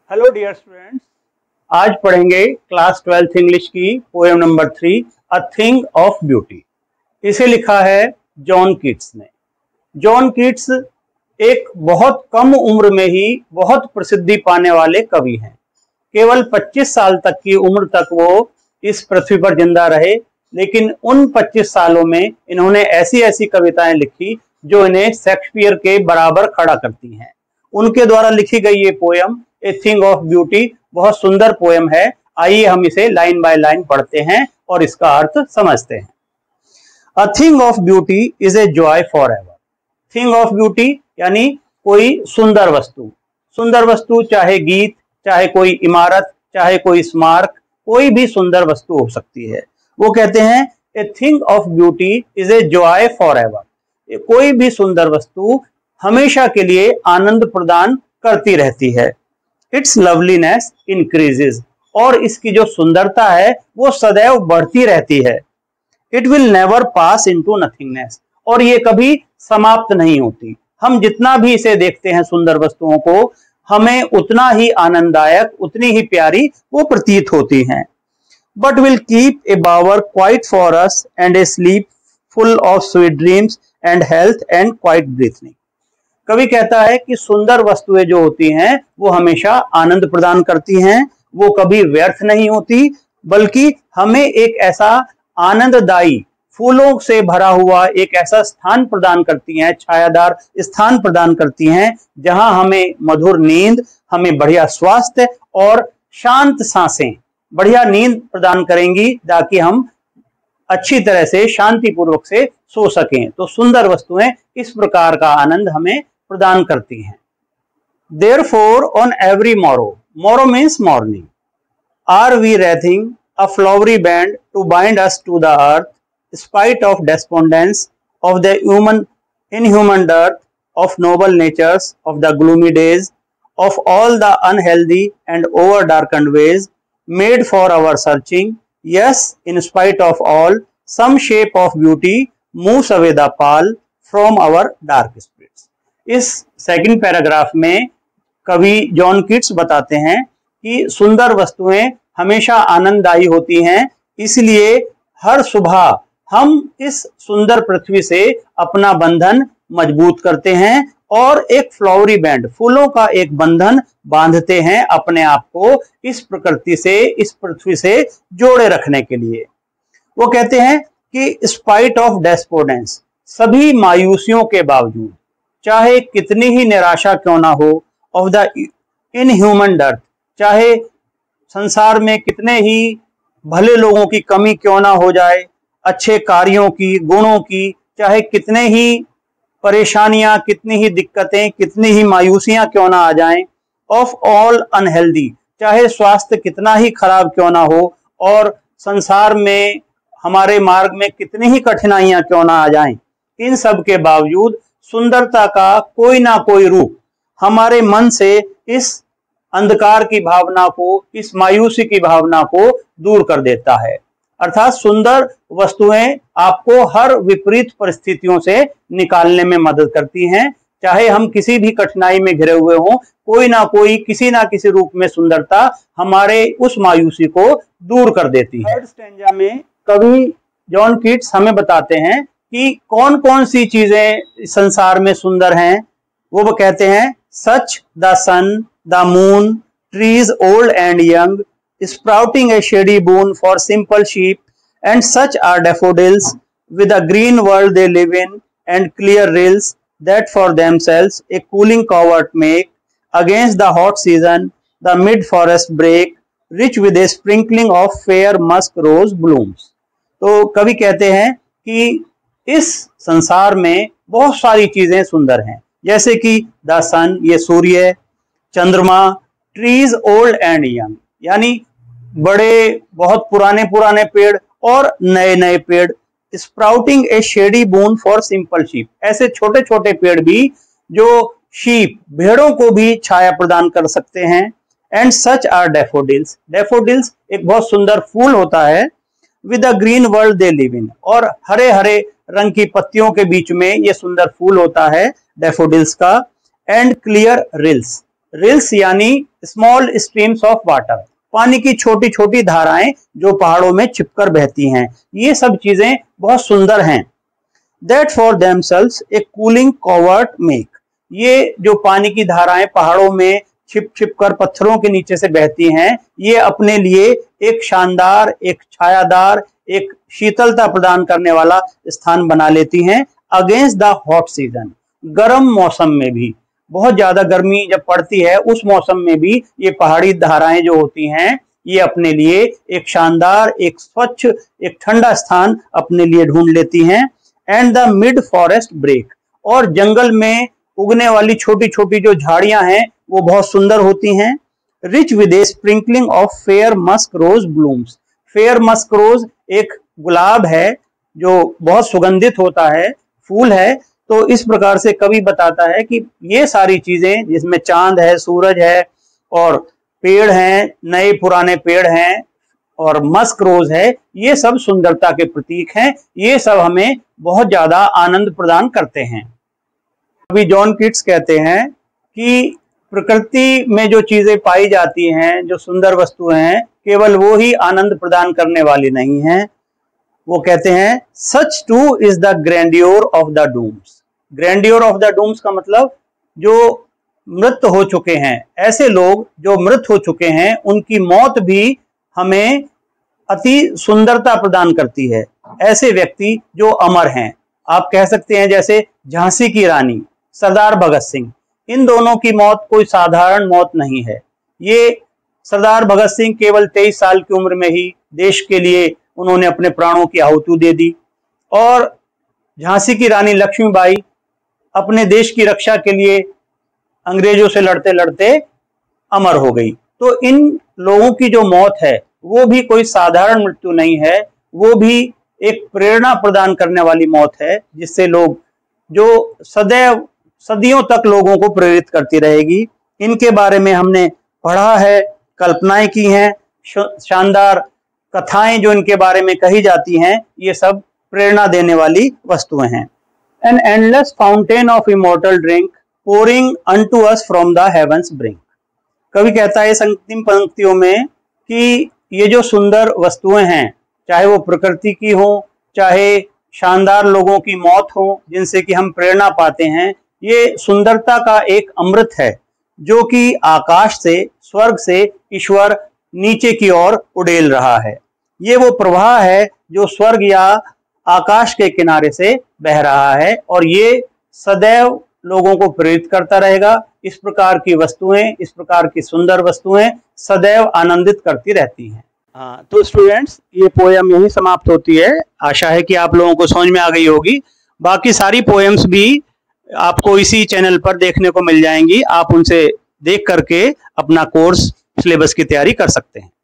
Hello dear students, आज पढ़ेंगे class 12th English की poem number 3 a thing of beauty. इसे लिखा है जॉन कीट्स ने। जॉन कीट्स एक बहुत कम उम्र में ही बहुत प्रसिद्धि पाने वाले कवि हैं। केवल 25 साल तक की उम्र तक वो इस पृथ्वी पर जिंदा रहे, लेकिन उन 25 सालों में इन्होंने ऐसी ऐसी कविताएं लिखी जो इन्हें शेक्सपियर के बराबर खड़ा करती हैं। उनके द्वारा लिखी गई ये poem a thing of beauty बहुत सुंदर पोएम है। आइए हम इसे लाइन बाय लाइन पढ़ते हैं और इसका अर्थ समझते हैं। A thing of beauty is a joy for ever. Thing of beauty यानी कोई सुंदर वस्तु। सुंदर वस्तु चाहे गीत, चाहे कोई इमारत, चाहे कोई स्मारक, कोई भी सुंदर वस्तु हो सकती है। वो कहते हैं a thing of beauty is a joy for ever. कोई भी सुंदर वस्तु हमेशा के लिए आनंद प्रदान करती रहती है। इट्स लवलीनेस इंक्रीजेस, और इसकी जो सुंदरता है वो सदैव बढ़ती रहती है। It will never pass into nothingness, और ये कभी समाप्त नहीं होती। हम जितना भी इसे देखते हैं सुंदर वस्तुओं को, हमें उतना ही आनंददायक, उतनी ही प्यारी वो प्रतीत होती हैं। But will keep a bower quiet for us and a sleep full of sweet dreams and health and quiet breathing. कवि कहता है कि सुंदर वस्तुएं जो होती हैं वो हमेशा आनंद प्रदान करती हैं, वो कभी व्यर्थ नहीं होती, बल्कि हमें एक ऐसा आनंददायी, फूलों से भरा हुआ एक ऐसा स्थान प्रदान करती हैं, छायादार स्थान प्रदान करती हैं, जहां हमें मधुर नींद, हमें बढ़िया स्वास्थ्य और शांत सांसें, बढ़िया नींद प्रदान करेंगी ताकि हम अच्छी तरह से शांतिपूर्वक से सो सकें। तो सुंदर वस्तुएं इस प्रकार का आनंद हमें प्रदान करती हैं। Therefore, on every morrow, morrow means morning, are we raising a flowery band to bind us to the earth, spite of despondence of the inhuman dearth of noble natures, of the gloomy days, of all the unhealthy and over-darkened ways, made for our searching. Yes, in spite of all, some shape of beauty moves away the pall from our dark spirits. इस second paragraph में कवि John Keats बताते हैं कि सुंदर वस्तुएं हमेशा आनंददायी होती हैं, इसलिए हर सुबह हम इस सुंदर पृथ्वी से अपना बंधन मजबूत करते हैं और एक फ्लावरी बैंड, फूलों का एक बंधन बांधते हैं अपने आप को इस प्रकृति से, इस पृथ्वी से जोड़े रखने के लिए। वो कहते हैं कि स्पाइट ऑफ डेस्पोडेंस, सभी मायूसियों के बावजूद, चाहे कितनी ही निराशा क्यों ना हो, ऑफ द इनह्यूमन डर्थ, चाहे संसार में कितने ही भले लोगों की कमी क्यों ना हो जाए, अच्छे कार्यों की, गुणों की, चाहे कितने ही परेशानियां, कितनी ही दिक्कतें, कितनी ही मायूसियां क्यों ना आ जाएं, ऑफ ऑल अनहेल्दी, चाहे स्वास्थ्य कितना ही खराब क्यों ना हो और संसार में हमारे मार्ग में कितनी ही कठिनाइयां क्यों ना आ जाएं, इन सब के बावजूद सुंदरता का कोई ना कोई रूप हमारे मन से इस अंधकार की भावना को, इस मायूसी की भावना को दूर कर देता है। अर्थात सुंदर वस्तुएं आपको हर विपरीत परिस्थितियों से निकालने में मदद करती हैं। चाहे हम किसी भी कठिनाई में घिरे हुए हों, कोई ना कोई, किसी ना किसी रूप में सुंदरता हमारे उस मायूसी को दूर कर देती है। थर्ड स्टैंजा में कवि जॉन कीट्स हमें बताते हैं कि कौन कौन सी चीजें संसार में सुंदर हैं। वो कहते हैं such the sun, the moon, trees old and young, sprouting a shady boon for simple sheep, and such are daffodils with a green world they live in, and clear rills that for themselves a cooling covert make against the hot season, the mid forest break, rich with a sprinkling of fair musk rose blooms। तो कवि कहते हैं कि इस संसार में बहुत सारी चीजें सुंदर हैं, जैसे कि द सन, ये सूर्य, चंद्रमा, ट्रीज ओल्ड एंड यंग, यानी बड़े बहुत पुराने पुराने पेड़ और नए नए पेड़, sprouting a shady boon for simple sheep, ऐसे छोटे छोटे पेड़ भी जो शीप, भेड़ों को भी छाया प्रदान कर सकते हैं। And such are daffodils, daffodils एक बहुत सुंदर फूल होता है, with a green world they live in, और हरे हरे रंग की पत्तियों के बीच में ये सुंदर फूल होता है डैफोडिल्स का। एंड क्लियर रिल्स, रिल्स यानी स्मॉल स्ट्रीम्स ऑफ वाटर, पानी की छोटी छोटी धाराएं जो पहाड़ों में छिपकर बहती हैं, ये सब चीजें बहुत सुंदर हैं। That for themselves a cooling covert make, ये जो पानी की धाराएं पहाड़ों में छिप छिप कर पत्थरों के नीचे से बहती हैं, ये अपने लिए एक शानदार, एक छायादार, एक शीतलता प्रदान करने वाला स्थान बना लेती हैं अगेंस्ट द हॉट सीजन, गर्म मौसम में भी, बहुत ज्यादा गर्मी जब पड़ती है उस मौसम में भी ये पहाड़ी धाराएं जो होती हैं ये अपने लिए एक शानदार, एक स्वच्छ, एक ठंडा स्थान अपने लिए ढूंढ लेती हैं। And the mid forest brake, और जंगल में उगने वाली छोटी छोटी जो झाड़ियां हैं वो बहुत सुंदर होती हैं। Rich with a sprinkling of fair musk rose blooms, fair musk rose एक गुलाब है जो बहुत सुगंधित होता है, फूल है। तो इस प्रकार से कवि बताता है कि ये सारी चीजें जिसमें चांद है, सूरज है और पेड़ हैं, नए पुराने पेड़ हैं और मस्क रोज है, ये सब सुंदरता के प्रतीक हैं, ये सब हमें बहुत ज्यादा आनंद प्रदान करते हैं। अभी जॉन कीट्स कहते हैं कि प्रकृति में जो चीजें पाई जाती हैं, जो सुंदर वस्तुएं हैं, केवल वो ही आनंद प्रदान करने वाली नहीं हैं। वो कहते हैं such too is the grandeur of the dooms. Grandeur of the dooms का मतलब जो मृत हो चुके हैं, ऐसे लोग जो मृत हो चुके हैं उनकी मौत भी हमें अति सुंदरता प्रदान करती है। ऐसे व्यक्ति जो अमर हैं, आप कह सकते हैं जैसे झांसी की रानी, सरदार भगत सिंह, इन दोनों की मौत कोई साधारण मौत नहीं है। ये सरदार भगत सिंह केवल 23 साल की उम्र में ही देश के लिए उन्होंने अपने प्राणों की आहुति दे दी, और झांसी की रानी लक्ष्मीबाई अपने देश की रक्षा के लिए अंग्रेजों से लड़ते लड़ते अमर हो गई। तो इन लोगों की जो मौत है वो भी कोई साधारण मृत्यु नहीं है, वो भी एक प्रेरणा प्रदान करने वाली मौत है, जिससे लोग, जो सदैव सदियों तक लोगों को प्रेरित करती रहेगी। इनके बारे में हमने पढ़ा है, कल्पनाएं की हैं, शानदार कथाएं जो इनके बारे में कही जाती हैं, ये सब प्रेरणा देने वाली वस्तुएं हैं। An endless fountain of immortal drink pouring unto us from the heavens brink। कवि कहता है इस अंतिम पंक्तियों में कि ये जो सुंदर वस्तुएं हैं, चाहे वो प्रकृति की हो, चाहे शानदार लोगों की मौत हो जिनसे कि हम प्रेरणा पाते हैं, ये सुंदरता का एक अमृत है जो कि आकाश से, स्वर्ग से ईश्वर नीचे की ओर उड़ेल रहा है। ये वो प्रवाह है जो स्वर्ग या आकाश के किनारे से बह रहा है, और ये सदैव लोगों को प्रेरित करता रहेगा। इस प्रकार की वस्तुएं, इस प्रकार की सुंदर वस्तुएं सदैव आनंदित करती रहती हैं। हाँ, तो स्टूडेंट्स, ये पोएम यहीं समाप्त होती है। आशा है कि आप लोगों को समझ में आ गई होगी। बाकी सारी पोएम्स भी आपको इसी चैनल पर देखने को मिल जाएंगी। आप उनसे देख करके अपना कोर्स, सिलेबस की तैयारी कर सकते हैं।